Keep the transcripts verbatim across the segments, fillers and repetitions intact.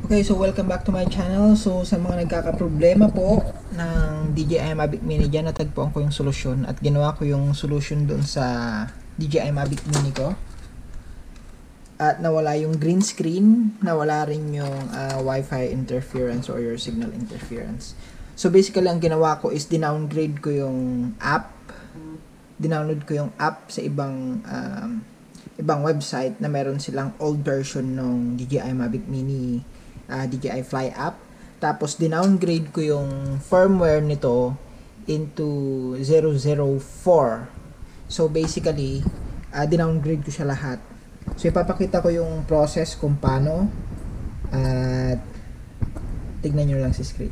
Okay, so welcome back to my channel. So sa mga nagkakaproblema po ng D J I Mavic Mini dyan, natagpuan ko yung solusyon at ginawa ko yung solution dun sa D J I Mavic Mini ko. At nawala yung green screen, nawala rin yung uh, Wi-Fi interference or your signal interference. So basically ang ginawa ko is dinowngrade ko yung app. Dinownload ko yung app sa ibang um, ibang website na meron silang old version ng D J I Mavic Mini Uh, D J I Fly app. Tapos dinowngrade ko yung firmware nito into zero zero four. So basically, uh, dinowngrade ko siya lahat. So ipapakita ko yung process kung paano at tignan nyo lang sa screen.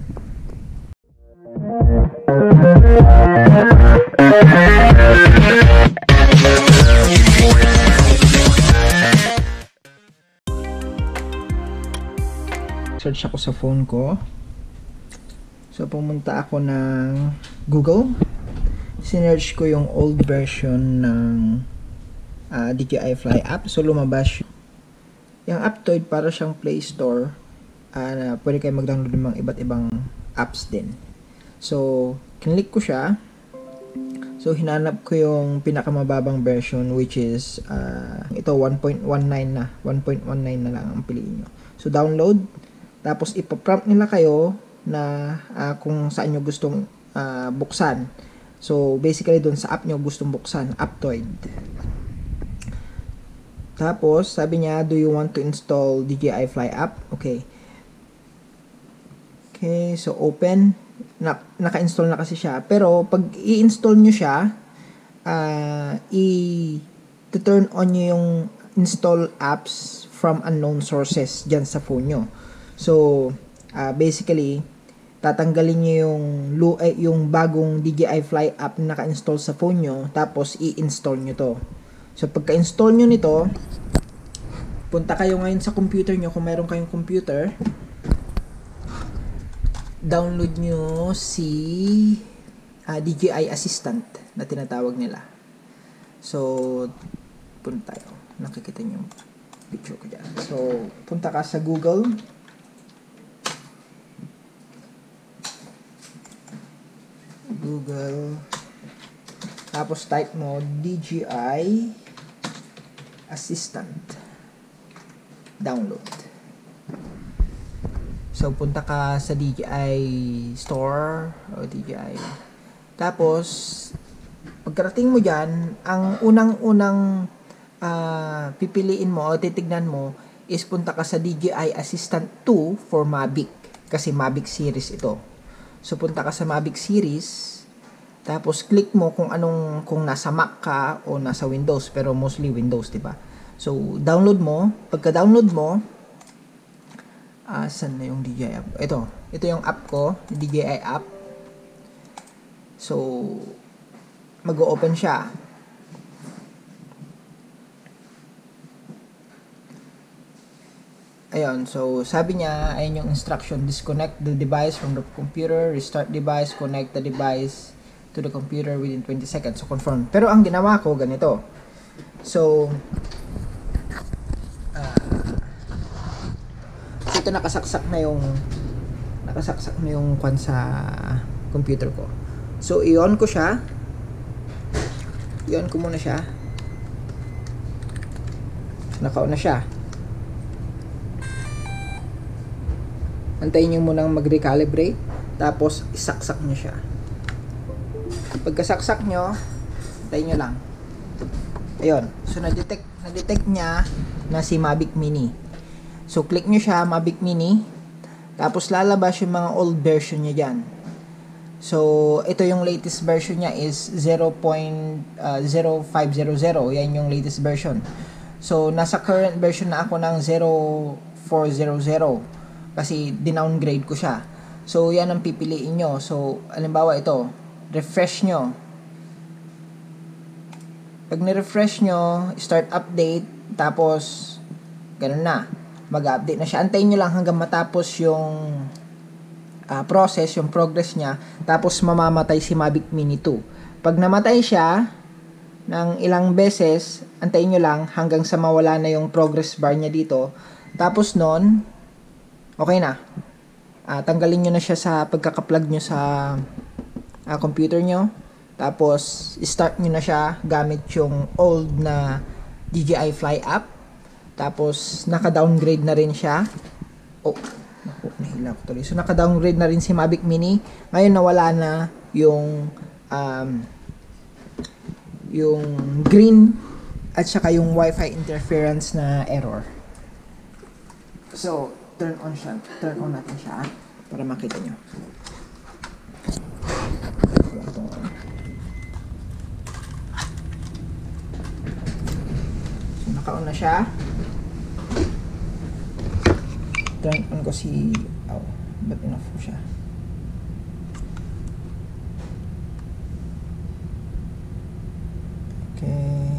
Search ako sa phone ko. So pumunta ako ng Google. Sinearch ko yung old version ng uh, D J I Fly app. So lumabas yung Aptoide, para siyang Play Store. Uh, na pwede kayo mag-download ng mga iba't ibang apps din. So kinlik ko siya. So hinanap ko yung pinakamababang version, which is uh, ito one point one nine na. one point one nine na lang ang piliin nyo. So download. Tapos ipaprompt nila kayo na uh, kung saan nyo gustong uh, buksan. So basically doon sa app nyo gustong buksan, Aptoide. Tapos sabi niya, do you want to install D J I Fly app? Okay. Okay, so open. Na, naka-install na kasi siya. Pero pag i-install nyo siya, uh, i-turn on nyo yung install apps from unknown sources dyan sa phone nyo. So, uh, basically, tatanggalin nyo yung, eh, yung bagong D J I Fly app na naka-install sa phone nyo, tapos i-install nyo to. So, pagka-install nyo nito, punta kayo ngayon sa computer nyo, kung meron kayong computer, download nyo si uh, D J I Assistant na tinatawag nila. So, punta tayo. Nakikita nyo yung picture ko dyan. So, punta ka sa Google. Google, tapos type mo D J I Assistant, download. So punta ka sa D J I Store o D J I, tapos pagkarating mo dyan, ang unang-unang uh, pipiliin mo o titignan mo is punta ka sa D J I Assistant two for Mavic, kasi Mavic series ito. So punta ka sa Mavic series, tapos click mo kung anong, kung nasa Mac ka o nasa Windows, pero mostly Windows, di ba? So download mo. Pagka-download mo, asan na yung D J I app? Ito, ito yung app ko, D J I app. So mag-o-open siya. Ayun, so sabi niya, ayun yung instruction, disconnect the device from the computer, restart device, connect the device to the computer within twenty seconds. So confirm. Pero ang ginawa ko ganito. So uh, so ito nakasaksak na yung nakasaksak na yung kwan sa computer ko. So i-on ko siya. I-on ko muna siya. Naka-on na siya. Antayin nyo munang mag-recalibrate, tapos isaksak nyo siya. Pagkasaksak nyo, antayin nyo lang. Ayun, so na-detect, na-detect niya na si Mavic Mini. So click nyo siya, Mavic Mini, tapos lalabas yung mga old version niya dyan. So ito yung latest version niya is zero point zero five zero zero, yan yung latest version. So nasa current version na ako ng zero four zero zero. Kasi dinowngrade ko siya. So yan ang pipiliin nyo. So halimbawa ito, refresh nyo. Pag ni-refresh nyo, start update, tapos ganun na, mag-update na siya. Antayin nyo lang hanggang matapos yung uh, process, yung progress nya, tapos mamamatay si Mavic Mini two. Pag namatay siya ng ilang beses, antayin nyo lang hanggang sa mawala na yung progress bar nya dito. Tapos nun, Okay na. Uh, tanggalin nyo na siya sa pagkaka-plug nyo sa uh, computer nyo. Tapos, start nyo na siya gamit yung old na D J I Fly app. Tapos, naka-downgrade na rin siya. Oh, naku, nahila ko tuloy. So, naka-downgrade na rin si Mavic Mini. Ngayon, nawala na yung um, yung green at saka yung Wi-Fi interference na error. So, turn on siya. Turn on natin siya para makita nyo. So, naka-on na siya. Turn on ko si... Oh, ba't enough ko siya? Okay.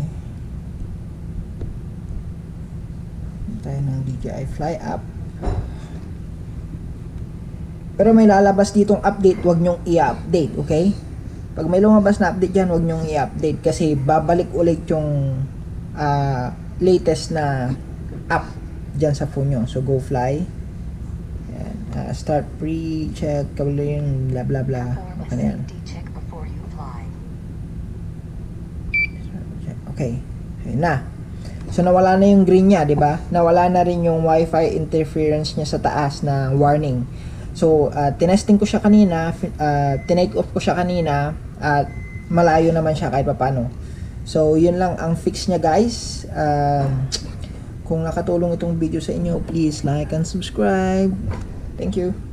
Tayo ng D J I Fly app. Pero may lalabas ditong update, wag nyong i-update, okay? Pag may lumabas na update dyan, wag nyong i-update kasi babalik ulit yung uh, latest na app dyan sa phone nyo. So, go fly. Ayan. Uh, start pre-check, kabulin, bla bla bla. Okay na yan. Okay. Okay na. So, nawala na yung green niya, di ba? Nawala na rin yung Wi-Fi interference niya sa taas na warning. So, uh, tinesting ko siya kanina, uh, tinake off ko siya kanina, at malayo naman siya kahit paano. So, yun lang ang fix niya, guys. Uh, kung nakatulong itong video sa inyo, please like and subscribe. Thank you.